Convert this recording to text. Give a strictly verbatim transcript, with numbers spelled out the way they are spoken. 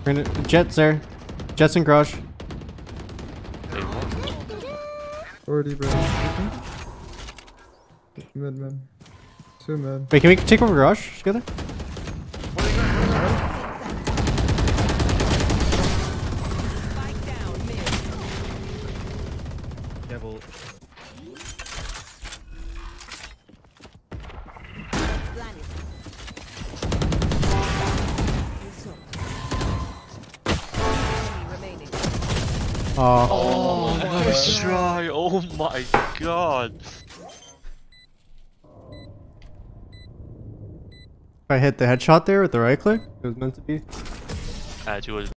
Jet's there. Jet's in garage. forty, bro. Mid, mid. Two mid. Wait, can we take over garage together? Devil. Oh. Oh, nice try! Oh my god! If I hit the headshot there with the right click, it was meant to be. Actually,